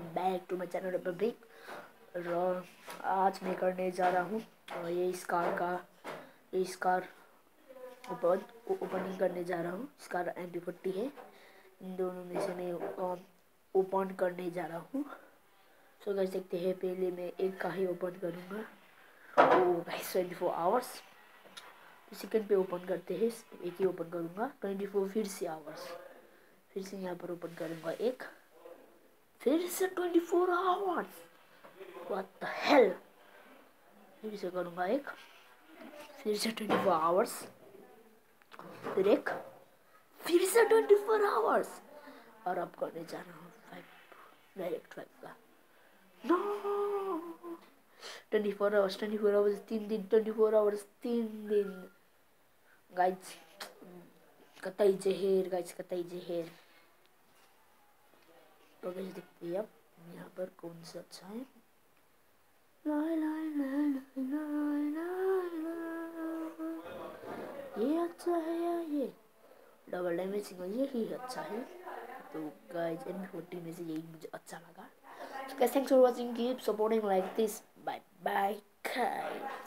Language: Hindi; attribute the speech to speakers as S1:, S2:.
S1: Back to my channel Republic. और आज मैं करने जा रहा हूँ ये इस कार ओपनिंग करने जा रहा हूँ। इस कार MP40 है। इन दोनों में से मैं ओपन करने जा रहा हूँ। सो कर सकते हैं, पहले मैं एक का ही ओपन करूँगा। Oh guys 24 hours. सेकंड पे ओपन करते हैं, एक ही ओपन करूँगा। 24 फिर से आवर्स, फिर से यहाँ पर ओपन करूँगा एक, फिर से 24 आवर्स। What the hell. फिर से करूँगा एक, फिर से 24 आवर्स, फिर एक, फिर से 24 आवर्स। और अब करने जा रहा हूँ 5 डायरेक्ट 5 का। नो 24 आवर्स 3 दिन, 24 आवर्स 3 दिन गाइज। कतई जहर गाइज, कतई जहर। तो गाइज देखते हैं अब यहाँ पर कौन सा अच्छा है। ये अच्छा है या ये डबल डैमेज सिंगल, ये ही अच्छा है। तो गाइज MP40 में से यही मुझे अच्छा लगा। So guys, thanks for watching. Keep supporting like this. Bye bye guys.